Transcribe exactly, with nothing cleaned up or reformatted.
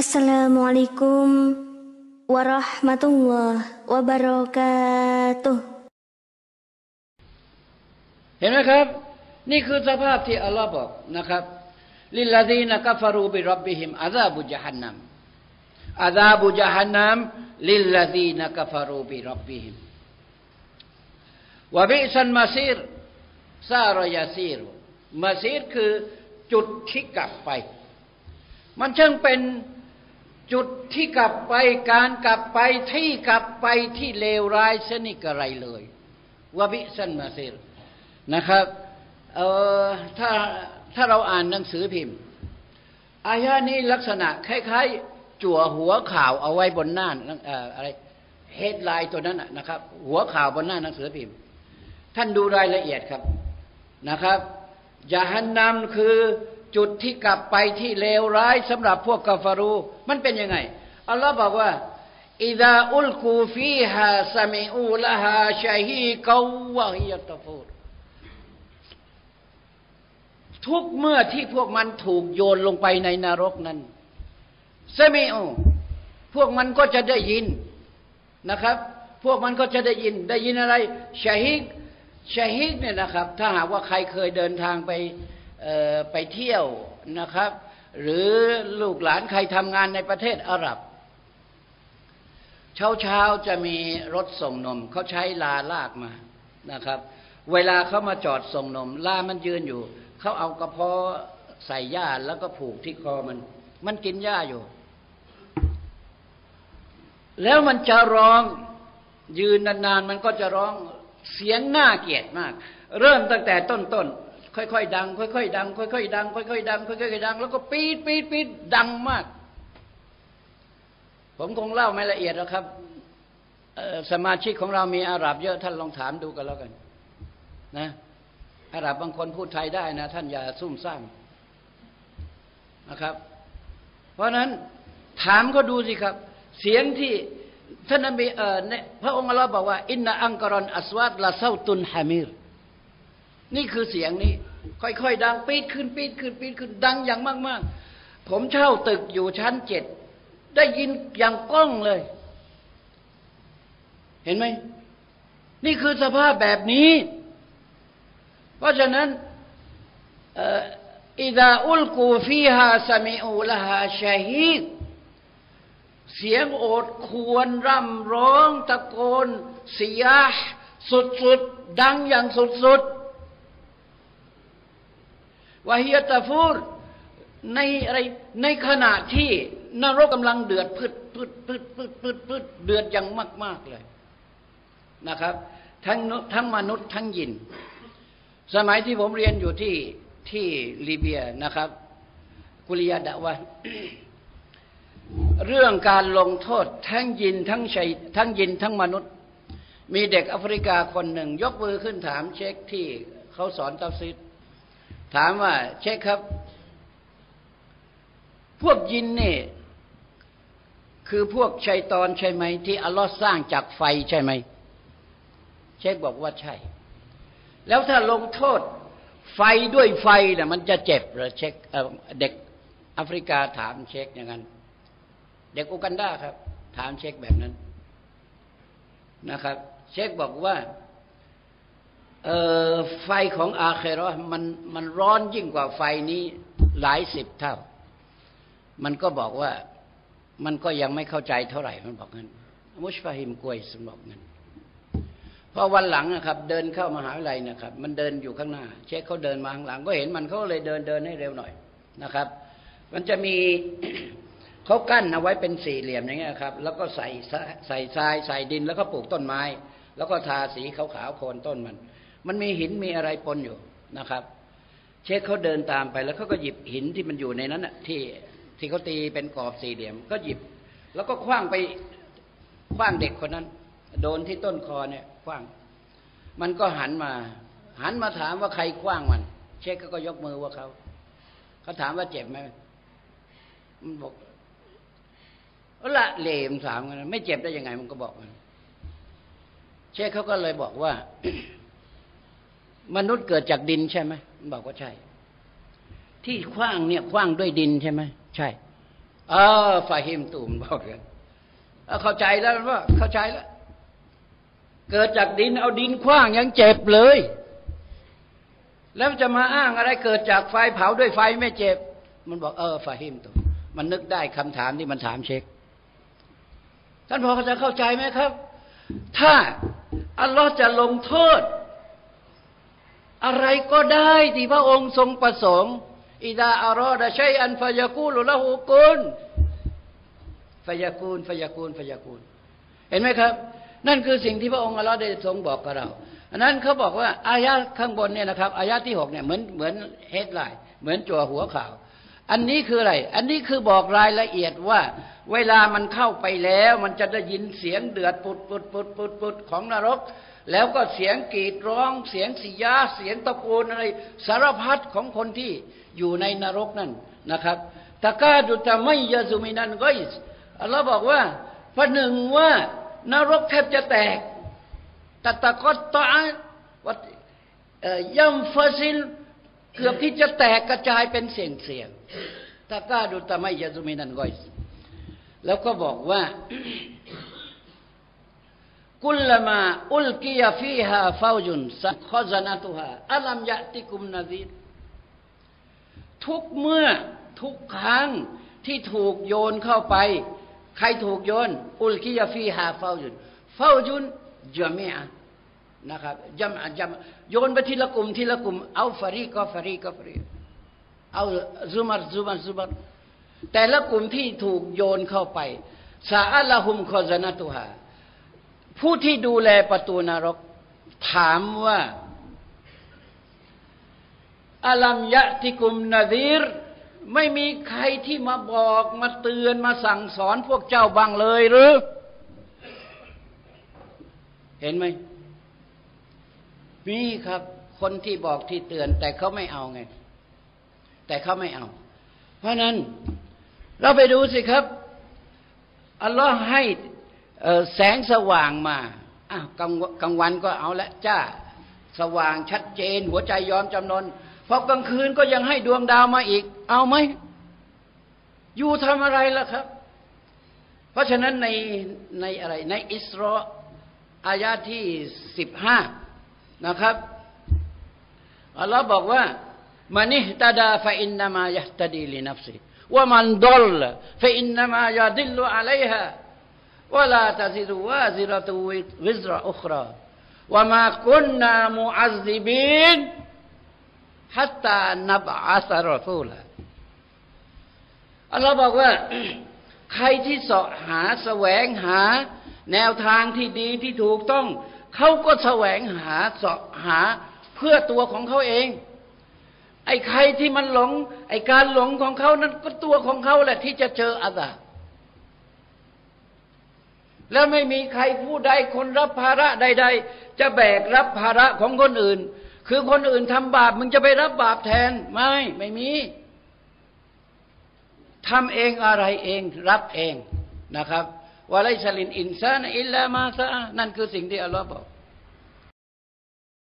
Assalamualaikum warahmatullahi wabarakatuh เห็นไหมครับนี่คือสภาพที่อัลลอฮ์บอกนะครับลิลลาซีนะกัฟรูบิร็อบบิฮิมอาซาบุญะฮันนัมอาซาบุญะฮันนัมลิลลาซีนะกัฟรูบิร็อบบิฮิมวะบิซันมาซีรซารอยาซีรมาซีรคือจุดที่กลับไปมันช่างเป็นจุดที่กลับไปการกลับไปที่กลับไปที่เลวร้ายชนิดกระไรเลยวะบิซันมาซีรนะครับเอ่อถ้าถ้าเราอ่านหนังสือพิมพ์อายะนี้ลักษณะคล้ายๆจั่วหัวข่าวเอาไว้บนหน้าเอ่ออะไรเฮดไลน์ตัวนั้นนะครับหัวข่าวบนหน้าหนังสือพิมพ์ท่านดูรายละเอียดครับนะครับยะฮันนัมคือจุดที่กลับไปที่เลวร้ายสำหรับพวกกาฟารูมันเป็นยังไงอัลลอฮ์บอกว่าอิซาอุลกูฟีฮาซะมิอูละฮาชะฮีกะวะฮิยะตะฟูรทุกเมื่อที่พวกมันถูกโยนลงไปในนรกนั้นซะมิอูพวกมันก็จะได้ยินนะครับพวกมันก็จะได้ยินได้ยินอะไรชะฮีกชะฮีกเนี่ยนะครับถ้าหากว่าใครเคยเดินทางไปไปเที่ยวนะครับหรือลูกหลานใครทำงานในประเทศอาหรับเช้าเช้าจะมีรถส่งนมเขาใช้ลาลากมานะครับเวลาเขามาจอดส่งนมลามันยืนอยู่เขาเอากระเพาะใส่หญ้าแล้วก็ผูกที่คอมันมันกินหญ้าอยู่แล้วมันจะร้องยืนนานๆมันก็จะร้องเสียงน่าเกลียดมากเริ่มตั้งแต่ต้นๆค่อยๆดังค่อยๆดังค่อยๆดังค่อยๆดังค่อยๆดังแล้วก็ปี๊ดปี๊ดปี๊ดดังมากผมคงเล่าไม่ละเอียดแล้วครับสมาชิกของเรามีอาหรับเยอะท่านลองถามดูกันแล้วกันนะอาหรับบางคนพูดไทยได้นะท่านอย่าซุ่มซ่ามนะครับเพราะนั้นถามก็ดูสิครับเสียงที่ท่านนบีเอ่อพระองค์อัลลอฮ์บอกว่าอินนะอังกรอนอัสวาดละเซาตุนฮามิรนี่คือเสียงนี้ค่อยๆดังปี๊ดขึ้นปี๊ดขึ้นปี๊ดขึ้นดังอย่างมากๆผมเช่าตึกอยู่ชั้นเจ็ดได้ยินอย่างก้องเลยเห็นไหมนี่คือสภาพแบบนี้เพราะฉะนั้นอิซาอุลกูฟีฮาซะมิอูละฮาชะฮีกเสียงโอดครวญร่ำร้องตะโกนเสียหสุดๆดังอย่างสุดๆวะฮิยะตะฟูรในอะไรในขณะที่นรกกำลังเดือดพึดพึดพึดพึดพึดพึดเดือดอย่างมากๆเลยนะครับทั้งทั้งมนุษย์ทั้งยินสมัยที่ผมเรียนอยู่ที่ที่ลิเบียนะครับกุลิยะดะวะเรื่องการลงโทษทั้งยินทั้งชัยทั้งยินทั้งมนุษย์มีเด็กแอฟริกาคนหนึ่งยกมือขึ้นถามเชคที่เขาสอนตัฟซีรถามว่าเชคครับพวกยินนี่คือพวกชัยฏอนใช่ไหมที่อัลลอฮ์สร้างจากไฟใช่ไหมเชคบอกว่าใช่แล้วถ้าลงโทษไฟด้วยไฟน่ะมันจะเจ็บเหรอเชคเด็กแอฟริกาถามเชคอย่างนั้นเด็กอูกันดาครับถามเชคแบบนั้นนะครับเชคบอกว่าเอ่อไฟของอาคิเราะห์มันมันร้อนยิ่งกว่าไฟนี้หลายสิบเท่ามันก็บอกว่ามันก็ยังไม่เข้าใจเท่าไหร่มันบอกงั้นมุชฟาฮิมกวยสมบอกงั้นพอวันหลังนะครับเดินเข้ามหาวิทยาลัยนะครับมันเดินอยู่ข้างหน้าเชคเขาเดินมาข้างหลังก็เห็นมันเขาเลยเดินเดินให้เร็วหน่อยนะครับมันจะมี เขากั้นเอาไว้เป็นสี่เหลี่ยมอย่างเงี้ยครับแล้วก็ใส่ใส่ทรายใส่ดินแล้วก็ปลูกต้นไม้แล้วก็ทาสีขาวๆโคนต้นมันมันมีหินมีอะไรปนอยู่นะครับเชคเขาเดินตามไปแล้วเขาก็หยิบหินที่มันอยู่ในนั้นน่ะที่ที่เขาตีเป็นกรอบสี่เหลี่ยมก็หยิบแล้วก็ขว้างไปขว้างเด็กคนนั้นโดนที่ต้นคอเนี่ยขว้างมันก็หันมาหันมาถามว่าใครขว้างมันเชคก็ยกมือว่าเขาเขาถามว่าเจ็บไหมมันบอกละเลมถามกันไม่เจ็บได้ยังไงมันก็บอกมันเชคเขาก็เลยบอกว่า มนุษย์เกิดจากดินใช่ไหมมันบอกว่าใช่ที่ขว้างเนี่ยขว้างด้วยดินใช่ไหมใช่เออฟาฮิมตุมบอกเลยเข้าใจแล้วว่าเข้าใจแล้วเกิดจากดินเอาดินขว้างยังเจ็บเลยแล้วจะมาอ้างอะไรเกิดจากไฟเผาด้วยไฟไม่เจ็บมันบอกเออฟาฮิมตุมมันนึกได้คำถามที่มันถามเช็คท่านพอจะเข้าใจไหมครับถ้าอัลลอฮ์จะลงโทษอะไรก็ได้ที่พระองค์ทรงประสงค์อิดาอารอดะชัยอันฟะยะกูลุละหูกุนฟะยะกูนฟะยะกูนฟะยะกูนเห็นไหมครับนั่นคือสิ่งที่พระองค์อัลลอฮ์ได้ทรงบอกกับเราอันนั้นเขาบอกว่าอายะข้างบนเนี่ยนะครับอายะที่หกเนี่ยเหมือนเหมือนเฮดไลน์เหมือนจั่วหัวข่าวอันนี้คืออะไรอันนี้คือบอกรายละเอียดว่าเวลามันเข้าไปแล้วมันจะได้ยินเสียงเดือดปุดปุดปุดปุดปุดของนรกแล้วก็เสียงกรีดร้องเสียงสิยาเสียงตะโกนอะไรสารพัดของคนที่อยู่ในนรกนั่นนะครับตะกาดุตะไม่ยะซุมินันกอยส์อัลลอฮ์บอกว่าประหนึ่งว่านรกแทบจะแตกตะตะกอตตะวัดยัมฟาซิลเกือบที่จะแตกกระจายเป็นเสียงเสียงตะกาดุตะไม่ยะซุมินันกอยส์แล้วก็บอกว่ากุลมาอุลกิยาฟีฮาฟาวจุนสัขซานะตุฮาอัลัมยะติกุมนาซีรทุกเมื่อทุกครั้งที่ถูกโยนเข้าไปใครถูกโยนอุลกิยาฟีฮาฟาวจุนฟาวจุนจามีอะนะครับจำจำโยนไปทีละกลุ่มทีละกลุ่มเอาฟารีก็ฟารีก็ฟารีเอาซุมัรซุมัรซุมัรแต่ละกลุ่มที่ถูกโยนเข้าไปซาอัลละฮุมคอซานะตุฮาผู้ที่ดูแลประตูนรกถามว่าอัลัมยะติกุมนาซีรไม่มีใครที่มาบอกมาเตือนมาสั่งสอนพวกเจ้าบ้างเลยหรือเห็นไหมมีครับคนที่บอกที่เตือนแต่เขาไม่เอาไงแต่เขาไม่เอาเพราะนั้นเราไปดูสิครับอัลลอฮ์ให้แสงสว่างมาอ้าวกลางกลางวันก็เอาละจ้าสว่างชัดเจนหัวใจยอมจำนนพอกลางคืนก็ยังให้ดวงดาวมาอีกเอาไหมอยู่ทำอะไรล่ะครับเพราะฉะนั้นในในอะไรในอิสราอายะที่สิบห้านะครับอัลลอฮ์บอกว่ามันิฮตะดาฟะอินนามายะฮตะดีลินัฟซิวะมันฎอลฟะอินนามายะดิลลุอะลัยฮาวะลาตะซิรุวาซิเราะตุวิซรอุคราวะมากุนนามุอัซซิบีนฮัตตานับอะซะรอซูลอัลลอฮ์บอกว่าใครที่เสาะหาแสวงหาแนวทางที่ดีที่ถูกต้องเขาก็แสวงหาเสาะหาเพื่อตัวของเขาเองไอ้ใครที่มันหลงไอ้การหลงของเขานั้นก็ตัวของเขาแหละที่จะเจออาซาบแล้วไม่มีใครผู้ใดคนรับภาระใดๆจะแบกรับภาระของคนอื่นคือคนอื่นทำบาปมึงจะไปรับบาปแทนไม่ไม่มีทำเองอะไรเองรับเองนะครับวะไลซะลินอินซานอิลลามาซะนั่นคือสิ่งที่อัลลอฮ์บอก